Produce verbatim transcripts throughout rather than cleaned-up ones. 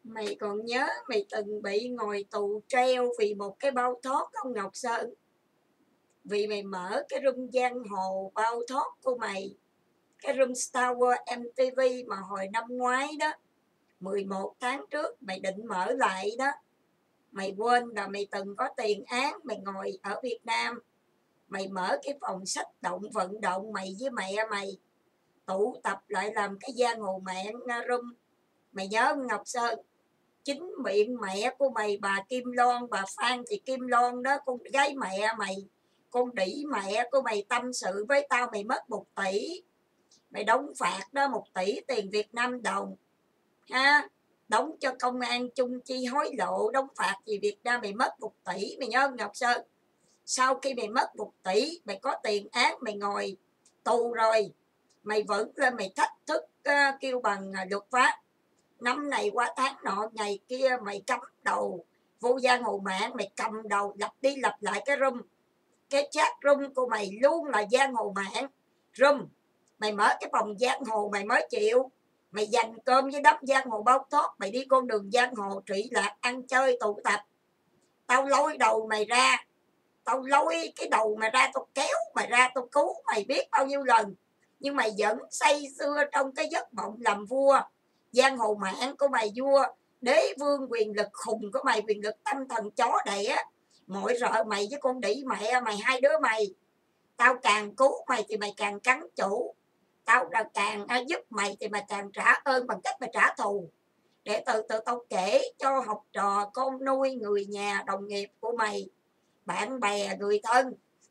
Mày còn nhớ mày từng bị ngồi tù treo vì một cái bao thuốc không Ngọc Sơn? Vì mày mở cái room giang hồ bao thuốc của mày, cái room Star Wars em tê vê mà hồi năm ngoái đó, mười một tháng trước mày định mở lại đó. Mày quên là mày từng có tiền án, mày ngồi ở Việt Nam, mày mở cái phòng sách động vận động, mày với mẹ mày tụ tập lại làm cái giang hồ mạng room. Mày nhớ không Ngọc Sơn? Chính miệng mẹ của mày, bà Kim Loan, bà Phan Thị Kim Loan đó, con gái mẹ mày, con đĩ mẹ của mày tâm sự với tao mày mất một tỷ. Mày đóng phạt đó một tỷ tiền Việt Nam đồng ha, đóng cho công an chung chi hối lộ, đóng phạt gì Việt Nam mày mất một tỷ. Mày nhớ không Ngọc Sơn? Sau khi mày mất một tỷ, mày có tiền án, mày ngồi tù rồi, mày vẫn lên mày thách thức uh, kêu bằng uh, luật pháp. Năm này qua tháng nọ ngày kia mày cắm đầu vô giang hồ mạng, mày cầm đầu lặp đi lặp lại cái room, cái chat room của mày luôn là giang hồ mạng room. Mày mở cái phòng giang hồ mày mới chịu, mày dành cơm với đám giang hồ bao thuốc, mày đi con đường giang hồ trụy lạc ăn chơi tụ tập. Tao lôi đầu mày ra, tao lôi cái đầu mày ra, tao kéo mày ra, tao cứu mày biết bao nhiêu lần, nhưng mày vẫn say sưa trong cái giấc mộng làm vua giang hồ mạng của mày, vua đế vương quyền lực khùng của mày, quyền lực tâm thần chó đẻ. Mọi rợ mày với con đĩ mẹ mày, hai đứa mày, tao càng cứu mày thì mày càng cắn chủ, tao là càng giúp mày thì mày càng trả ơn bằng cách mày trả thù. Để từ từ tao kể cho học trò, con nuôi, người nhà, đồng nghiệp của mày, bạn bè, người thân.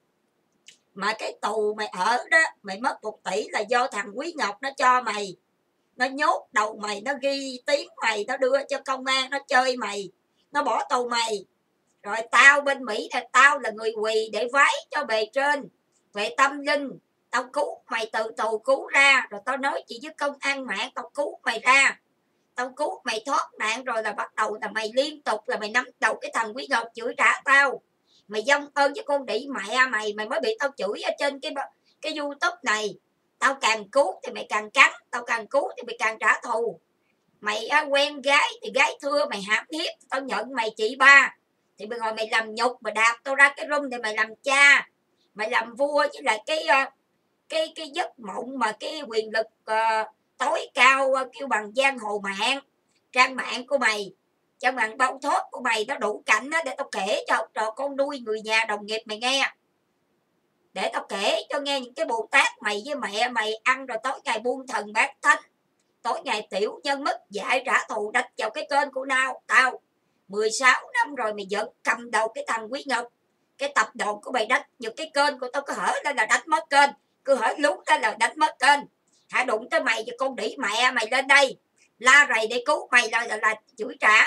Mà cái tù mày ở đó, mày mất một tỷ là do thằng Quý Ngọc nó cho mày, nó nhốt đầu mày, nó ghi tiếng mày, nó đưa cho công an, nó chơi mày, nó bỏ tù mày. Rồi tao bên Mỹ là tao là người quỳ để vái cho bề trên về tâm linh, tao cứu mày từ tù cứu ra, rồi tao nói chị với công an mạng, tao cứu mày ra, tao cứu mày thoát nạn. Rồi là bắt đầu là mày liên tục là mày nắm đầu cái thằng Quý Ngọc chửi trả tao, mày dông ơn với con đĩ mẹ mày, mày mới bị tao chửi ở trên cái cái YouTube này. Tao càng cứu thì mày càng cắn, tao càng cứu thì mày càng trả thù. Mày á, quen gái thì gái thưa mày hãm hiếp, tao nhận mày chị ba thì mày ngồi mày làm nhục, mày đạp tao ra cái room thì mày làm cha, mày làm vua với lại cái cái cái giấc mộng mà cái quyền lực uh, tối cao uh, kêu bằng giang hồ mạng, trang mạng của mày, trang mạng bao thuốc của mày nó đủ cảnh đó, để tao kể cho trò con nuôi, người nhà, đồng nghiệp mày nghe. Để tao kể cho nghe những cái Bồ Tát mày với mẹ mày ăn rồi tối ngày buông thần bát thánh, tối ngày tiểu nhân mất dạy trả thù đạch vào cái kênh của nào tao. Mười sáu năm rồi mày vẫn cầm đầu cái thằng Quý Ngọc, cái tập đoàn của mày đạch nhiều cái kênh của tao, cứ hở lên là đánh mất kênh, cứ hở lún ra là đánh mất kênh. Hả, đụng tới mày và con đĩ mẹ mày lên đây la rầy để cứu mày là, là, là chửi trả.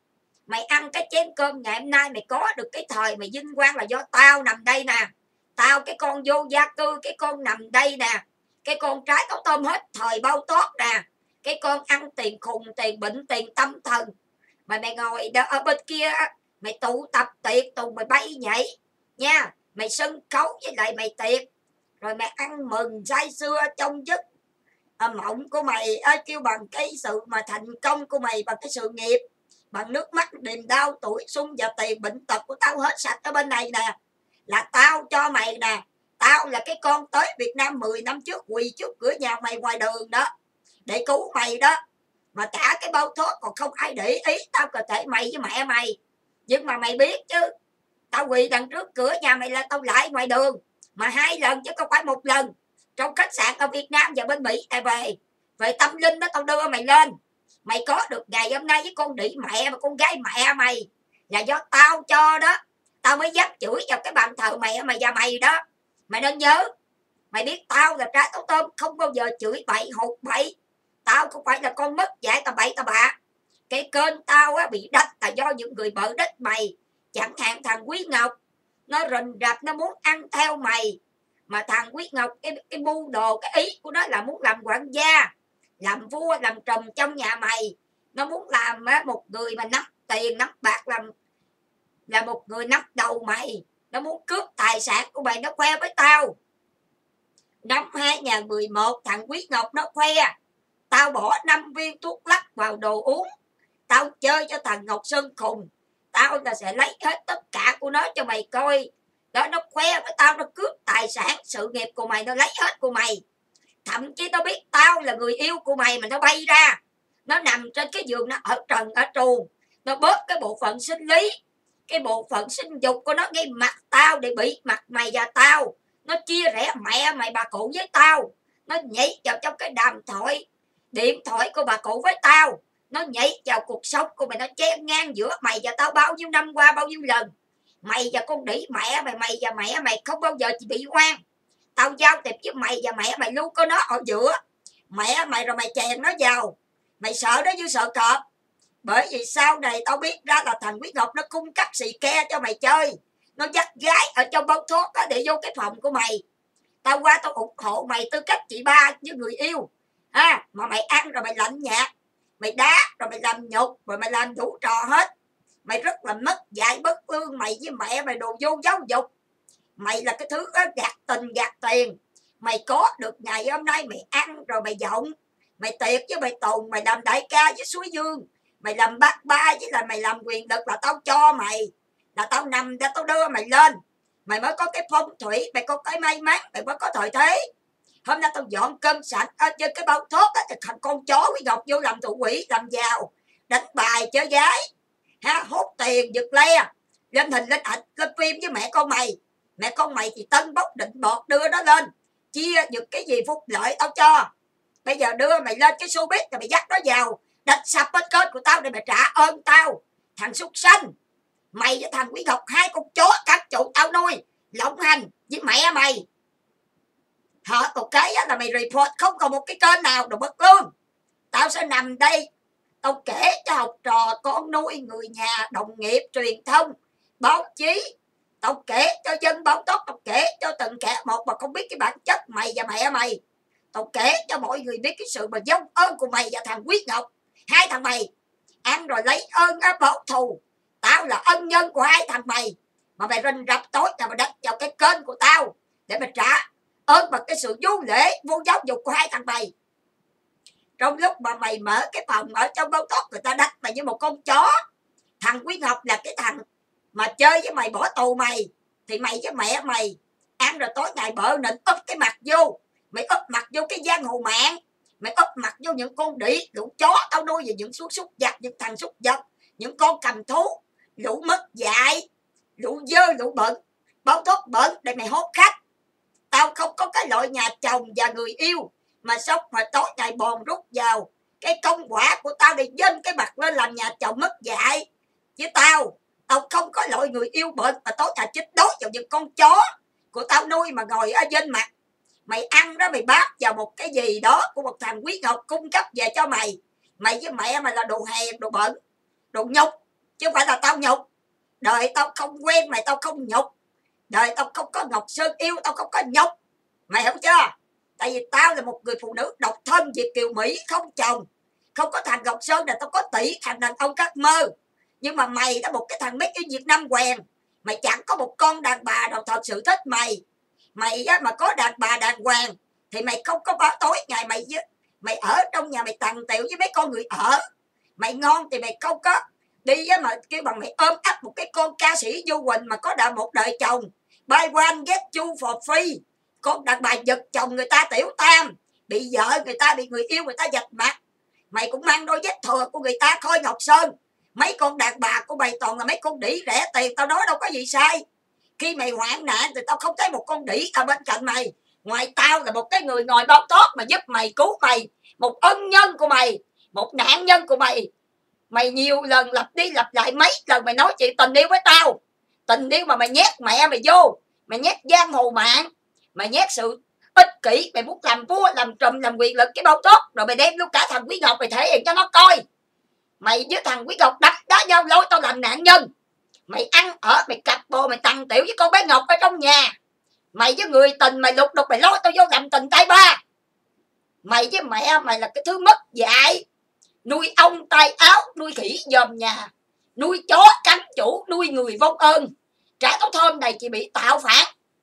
Mày ăn cái chén cơm ngày hôm nay mày có được cái thời mày vinh quang là do tao nằm đây nè, tao cái con vô gia cư, cái con nằm đây nè, cái con trái táo tôm hết thời bao tốt nè, cái con ăn tiền khùng, tiền bệnh, tiền tâm thần. Mà mày ngồi đó ở bên kia, mày tụ tập tiệc tùng, mày bay nhảy nha, mày sân khấu với lại mày tiệc, rồi mày ăn mừng say sưa trong giấc à, mộng của mày à, kêu bằng cái sự mà thành công của mày bằng cái sự nghiệp, bằng nước mắt, niềm đau, tuổi xuân và tiền bệnh tật của tao hết sạch ở bên này nè, là tao cho mày nè. Tao là cái con tới Việt Nam mười năm trước quỳ trước cửa nhà mày ngoài đường đó để cứu mày đó, mà cả cái bao thuốc còn không ai để ý tao, cơ thể mày với mẹ mày. Nhưng mà mày biết chứ, tao quỳ đằng trước cửa nhà mày là tao lại ngoài đường mà hai lần chứ không phải một lần, trong khách sạn ở Việt Nam và bên Mỹ này về về tâm linh đó, tao đưa mày lên. Mày có được ngày hôm nay với con đĩ mẹ và con gái mẹ mày là do tao cho đó, tao mới dám chửi vào cái bàn thờ mẹ mày và mày đó. Mày nên nhớ, mày biết tao là trái táo tôm, không bao giờ chửi bậy hụt bậy. Tao không phải là con mất dạy tao bậy tao bạ. Cái kênh tao á, bị đách là do những người bợ đích mày, chẳng hạn thằng Quý Ngọc nó rình rập, nó muốn ăn theo mày. Mà thằng Quý Ngọc cái, cái mưu đồ, cái ý của nó là muốn làm quản gia, làm vua, làm trùm trong nhà mày. Nó muốn làm á, một người mà nắm tiền, nắm bạc, làm là một người nắm đầu mày. Nó muốn cướp tài sản của mày, nó khoe với tao. Năm hai không một một thằng Quý Ngọc nó khoe tao bỏ năm viên thuốc lắc vào đồ uống, tao tao chơi cho thằng Ngọc Sơn khùng, tao là sẽ lấy hết tất cả của nó cho mày coi. Đó, nó khoe với tao nó cướp tài sản sự nghiệp của mày, nó lấy hết của mày. Thậm chí nó biết tao là người yêu của mày mà nó bay ra, nó nằm trên cái giường, nó ở trần ở truồng, nó bóp cái bộ phận sinh lý, cái bộ phận sinh dục của nó ngay mặt tao để bị mặt mày và tao. Nó chia rẽ mẹ mày bà cụ với tao, nó nhảy vào trong cái đàm thoại điện thoại của bà cụ với tao, nó nhảy vào cuộc sống của mày, nó chen ngang giữa mày và tao bao nhiêu năm qua bao nhiêu lần. Mày và con đĩ mẹ mày, mày và mẹ mày không bao giờ chỉ bị oan. Tao giao tiếp với mày và mẹ mày luôn có nó ở giữa mẹ mày, rồi mày chèn nó vào, mày sợ nó như sợ cọp. Bởi vì sau này tao biết ra là thằng Quý Ngọc nó cung cấp xì ke cho mày chơi, nó dắt gái ở trong bao thuốc đó để vô cái phòng của mày. Tao qua tao ủng hộ mày tư cách chị ba với người yêu ha, mà mày ăn rồi mày lạnh nhạt, mày đá rồi mày làm nhục, rồi mày làm đủ trò hết. Mày rất là mất dạy bất lương, mày với mẹ mày đồ vô giáo dục. Mày là cái thứ đó, gạt tình gạt tiền. Mày có được ngày hôm nay mày ăn rồi mày giọng, mày tiệc với mày tùng, mày làm đại ca với suối dương, mày làm bác ba với là mày làm quyền lực, là tao cho mày, là tao nằm ra tao đưa mày lên. Mày mới có cái phong thủy, mày có cái may mắn, mày mới có thời thế. Hôm nay tao dọn cơm sạch ở trên cái bao thuốc á, thằng con chó Quý Ngọc vô làm tụ quỷ, làm giàu, đánh bài chơi gái ha, hốt tiền giật le, lên hình lên ảnh lên phim với mẹ con mày. Mẹ con mày thì tân bốc định bọt đưa nó lên, chia được cái gì phúc lợi tao cho. Bây giờ đưa mày lên cái showbiz rồi mày dắt nó vào đánh sập hết kênh của tao để mày trả ơn tao. Thằng súc sanh, mày với thằng Quý Ngọc hai con chó các chủ tao nuôi lộng hành với mẹ mày. Họ một cái là mày report không còn một cái kênh nào được bất lương. Tao sẽ nằm đây, tao kể cho học trò, con nuôi, người nhà, đồng nghiệp, truyền thông, báo chí, tao kể cho dân báo tốt, tao kể cho từng kẻ một mà không biết cái bản chất mày và mẹ mày. Tao kể cho mọi người biết cái sự mà dông ơn của mày và thằng Quyết Ngọc. Hai thằng mày ăn rồi lấy ơn á báo thù. Tao là ân nhân của hai thằng mày, mà mày rình rập tối nào mà đánh vào cái kênh của tao để mày trả ơn bằng cái sự vô lễ, vô giáo dục của hai thằng mày. Trong lúc mà mày mở cái phòng ở trong bao tốt, người ta đánh mày như một con chó. Thằng Quý Ngọc là cái thằng mà chơi với mày bỏ tù mày, thì mày với mẹ mày ăn rồi tối ngày bợ nịnh úp cái mặt vô. Mày úp mặt vô cái giang hồ mạng, mày úp mặt vô những con đĩ, lũ chó tao nuôi, về những số súc vật, những thằng súc vật, những con cầm thú, lũ mất dạy, lũ dơ, lũ bẩn, bao thuốc bẩn để mày hốt khách. Tao không có cái loại nhà chồng và người yêu mà sống mà tối ngày bòn rút vào. Cái công quả của tao để dâng cái mặt lên làm nhà chồng mất dạy. Với tao, tao không có loại người yêu bệnh mà tối ngày chích đối vào những con chó của tao nuôi mà ngồi ở trên mặt. Mày ăn đó, mày bát vào một cái gì đó của một thằng Quý Ngọc cung cấp về cho mày. Mày với mẹ mày là đồ hèn, đồ bẩn, đồ nhục, chứ không phải là tao nhục. Đời tao không quen mày, tao không nhục. Đời tao không có Ngọc Sơn yêu, tao không có nhục. Mày hiểu chưa? Tại vì tao là một người phụ nữ độc thân Việt kiều Mỹ, không chồng. Không có thằng Ngọc Sơn là tao có tỷ thằng đàn ông cắt mơ. Nhưng mà mày đã một cái thằng make in Việt Nam quèn. Mày chẳng có một con đàn bà nào thật sự thích mày. Mày á, mà có đàn bà đàng hoàng thì mày không có báo tối ngày mày mày ở trong nhà mày tằn tiểu với mấy con người ở. Mày ngon thì mày không có đi á, mà kêu bằng mày ôm ấp một cái con ca sĩ Du Quỳnh mà có đã một đời chồng. Buy one get two for free. Con đàn bà giật chồng người ta tiểu tam, bị vợ người ta, bị người yêu người ta giật mặt. Mày cũng mang đôi vết thừa của người ta Khôi Ngọc Sơn. Mấy con đàn bà của mày toàn là mấy con đĩ rẻ tiền, tao nói đâu có gì sai. Khi mày hoạn nạn thì tao không thấy một con đĩ ở bên cạnh mày. Ngoài tao là một cái người ngồi bao tốt mà giúp mày, cứu mày, một ân nhân của mày, một nạn nhân của mày. Mày nhiều lần lặp đi lặp lại mấy lần mày nói chuyện tình yêu với tao. Tình yêu mà mày nhét mẹ mày vô, mày nhét giang hồ mạng, mày nhét sự ích kỷ, mày muốn làm vua, làm trùm, làm quyền lực cái bao tốt, rồi mày đem luôn cả thằng Quý Ngọc mày thể hiện cho nó coi. Mày với thằng Quý Ngọc đập đá nhau lôi tao làm nạn nhân. Mày ăn ở, mày cặp bồ, mày tằn tiểu với con bé Ngọc ở trong nhà. Mày với người tình mày lục đục, mày lôi tao vô làm tình tay ba. Mày với mẹ mày là cái thứ mất dạy. Nuôi ong tay áo, nuôi khỉ dòm nhà, nuôi chó cắn chủ, nuôi người vong ơn. Trả tao thơm này chỉ bị tạo phản.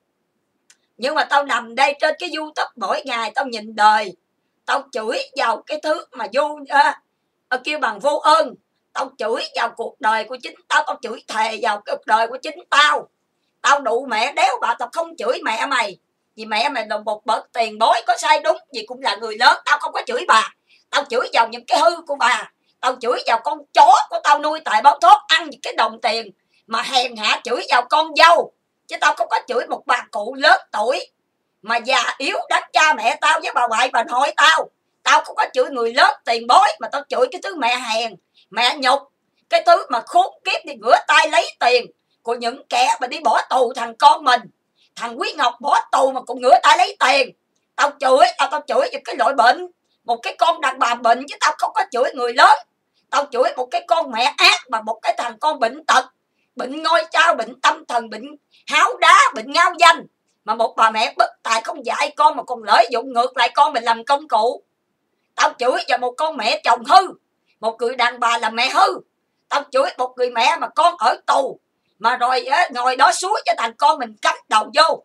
Nhưng mà tao nằm đây trên cái YouTube mỗi ngày, tao nhìn đời, tao chửi vào cái thứ mà vô à, kêu bằng vô ơn. Tao chửi vào cuộc đời của chính tao, tao chửi thề vào cuộc đời của chính tao. Tao đụ mẹ đéo bà, tao không chửi mẹ mày, vì mẹ mày là một bậc tiền bối, có sai đúng gì cũng là người lớn. Tao không có chửi bà, tao chửi vào những cái hư của bà. Tao chửi vào con chó của tao nuôi tại Báo Thốt, ăn những cái đồng tiền mà hèn hạ, chửi vào con dâu. Chứ tao không có chửi một bà cụ lớn tuổi mà già yếu đánh cha mẹ tao với bà ngoại bà nội tao. Tao không có chửi người lớn tiền bối, mà tao chửi cái thứ mẹ hèn, mẹ nhục, cái thứ mà khốn kiếp đi rửa tay lấy tiền của những kẻ mà đi bỏ tù thằng con mình. Thằng Quý Ngọc bỏ tù mà cũng ngửa tay lấy tiền. Tao chửi, tao, tao chửi những cái loại bệnh, một cái con đàn bà bệnh, chứ tao không có chửi người lớn. Tao chửi một cái con mẹ ác, mà một cái thằng con bệnh tật, bệnh ngôi trao, bệnh tâm thần, bệnh háo đá, bệnh ngao danh. Mà một bà mẹ bất tài không dạy con mà còn lợi dụng ngược lại con mình làm công cụ. Tao chửi vào một con mẹ chồng hư, một người đàn bà là mẹ hư. Tao chửi một người mẹ mà con ở tù, mà rồi á, ngồi đó suối cho thằng con mình cắm đầu vô.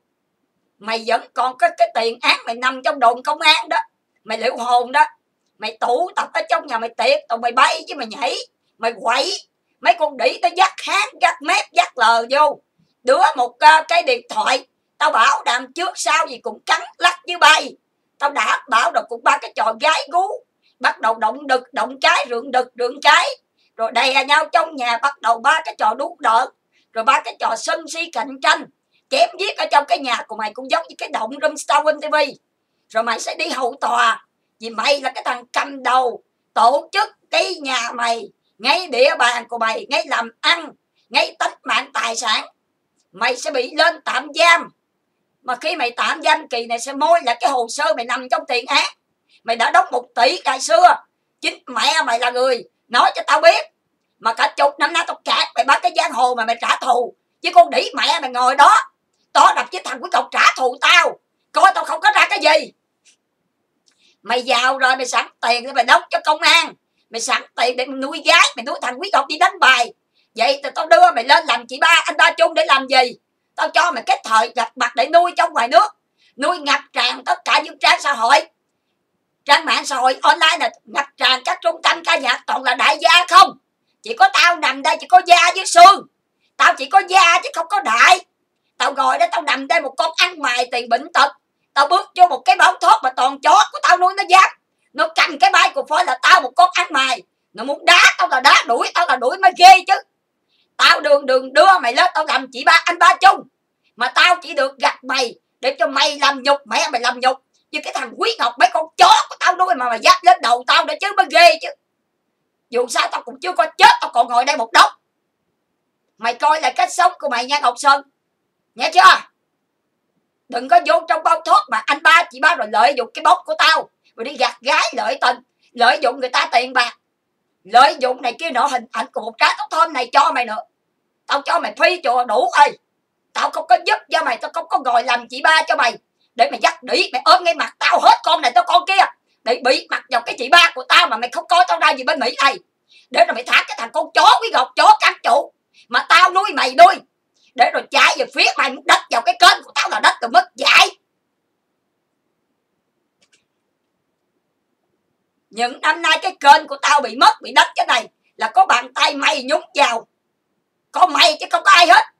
Mày vẫn còn có cái tiền án, mày nằm trong đồn công an đó, mày liệu hồn đó. Mày tụ tập ở trong nhà mày tiệc, tụi mày bay chứ mày nhảy, mày quậy. Mấy con đĩ nó dắt háng, dắt mép, dắt lờ vô. Đứa một uh, cái điện thoại, tao bảo đảm trước sau gì cũng cắn lắc như bay. Tao đã bảo rồi cũng ba cái trò gái gú, bắt đầu động đực, động cái, rượng đực, rượng cái. Rồi đè nhau trong nhà, bắt đầu ba cái trò đút đợt. Rồi ba cái trò sân si cạnh tranh, chém giết ở trong cái nhà của mày cũng giống như cái động room Star Win ti vi. Rồi mày sẽ đi hậu tòa, vì mày là cái thằng cầm đầu tổ chức cái nhà mày, ngay địa bàn của mày, ngay làm ăn, ngay tính mạng tài sản. Mày sẽ bị lên tạm giam. Mà khi mày tạm giam kỳ này sẽ môi là cái hồ sơ mày nằm trong tiền án. Mày đã đóng một tỷ ngày xưa, chính mẹ mày là người nói cho tao biết. Mà cả chục năm nay tao trả mày bắt cái giang hồ mà mày trả thù. Chứ con đĩ mẹ mày ngồi đó to đập với thằng Quý Ngọc trả thù tao, coi tao không có ra cái gì. Mày giàu rồi mày sẵn tiền để mày đóng cho công an, mày sẵn tiền để mày nuôi gái, mày nuôi thằng Quý Ngọc đi đánh bài. Vậy thì tao đưa mày lên làm chị ba anh ba chung để làm gì? Tao cho mày cái thời gặp mặt để nuôi trong ngoài nước, nuôi ngập tràn tất cả những trang xã hội, trang mạng xã hội online là ngập tràn các trung tâm ca nhạc toàn là đại gia không. Chỉ có tao nằm đây chỉ có da với xương, tao chỉ có da chứ không có đại. Tao ngồi đó tao nằm đây một con ăn mày tiền bệnh tật, tao bước vô một cái Báo Thốt mà toàn chó của tao nuôi nó dám, nó cầm cái bài của phôi là tao một con ăn mày, nó muốn đá tao là đá, đuổi tao là đuổi mới ghê chứ. Tao đường đường đưa mày lên tao làm chị ba anh ba chung, mà tao chỉ được gặp mày để cho mày làm nhục mẹ mày làm nhục. Như cái thằng Quý Ngọc, mấy con chó của tao nuôi mà mày dắt lên đầu tao để chứ mới ghê chứ. Dù sao tao cũng chưa có chết, tao còn ngồi đây một đống. Mày coi lại cách sống của mày nha Ngọc Sơn, nghe chưa? Đừng có vô trong Báo Thốt mà anh ba chị ba rồi lợi dụng cái bốc của tao rồi đi gạt gái lợi tình, lợi dụng người ta tiền bạc, lợi dụng này kia nọ, hình ảnh của một trái tóc thơm này cho mày nữa. Tao cho mày phi chùa đủ ơi. Tao không có giúp cho mày, tao không có ngồi làm chị ba cho mày để mày dắt đĩ mày ôm ngay mặt tao hết con này tới con kia, để bị mặt vào cái chị ba của tao mà mày không coi tao ra gì bên Mỹ này. Để rồi mày thả cái thằng con chó Quý Ngọc, chó cắn chủ mà tao nuôi mày nuôi, để rồi chạy về phía mày đất vào cái kênh của tao là đất từ mất dạy. Những năm nay cái kênh của tao bị mất, bị đất cái này là có bàn tay mày nhúng vào, có mày chứ không có ai hết.